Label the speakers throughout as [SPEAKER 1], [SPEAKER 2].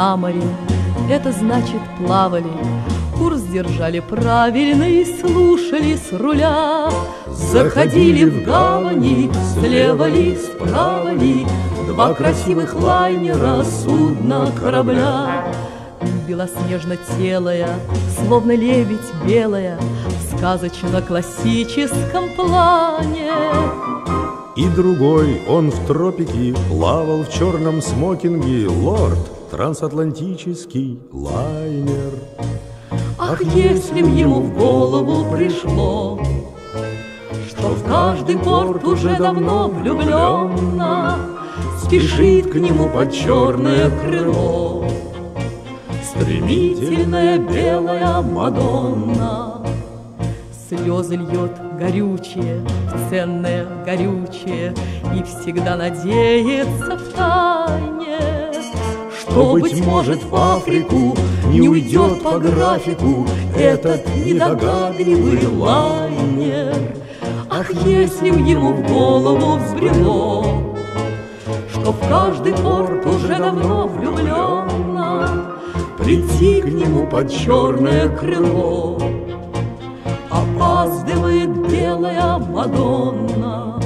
[SPEAKER 1] на море, это значит плавали. Курс держали правильный, слушали с руля. Заходили в гавани, слева ли, справа ли, два красивых лайнера, судна, корабля. Белоснежно-телая, словно лебедь белая, в сказочно-классическом плане.
[SPEAKER 2] И другой, он в тропике плавал в черном смокинге, лорд, трансатлантический лайнер.
[SPEAKER 1] Ах, если б ему в голову пришло, что в каждый порт уже давно влюбленно спешит к нему под черное крыло стремительная белая Мадонна. Слезы льет горючее, ценное горючее, и всегда надеется втайне, что, быть может, в Африку не уйдет по графику этот недогадливый лайнер. Ах, если б ему в голову взбрело, что в каждый порт уже давно влюбленно прийти к нему под черное крыло, опаздывает белая Мадонна.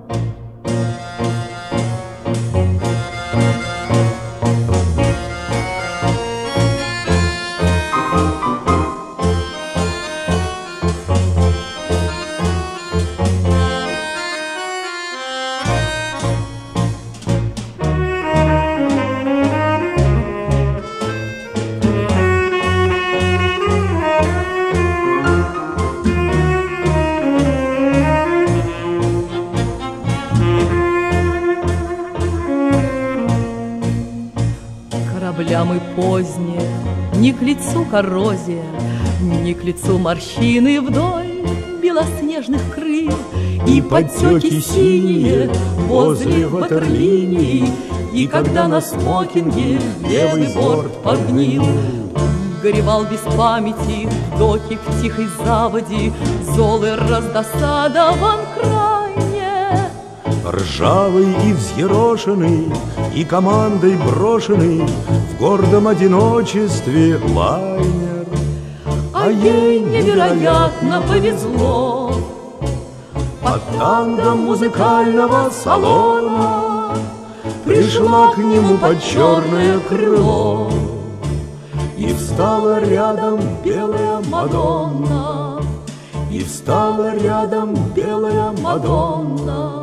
[SPEAKER 1] Корабля мы поздние, не к лицу коррозия, не к лицу морщины вдоль белоснежных крыл, и подтеки синие возле ватерлинии, и когда на смокинге левый борт подгнил. Горевал без памяти в доке в тихой заводе, зол и раздосадован крайне.
[SPEAKER 2] Ржавый и взъерошенный, и командой брошенный в гордом одиночестве лайнер.
[SPEAKER 1] А ей невероятно повезло.
[SPEAKER 2] Под тангом музыкального салона пришла к нему под черное крыло, и встала рядом белая Мадонна, и встала рядом белая Мадонна.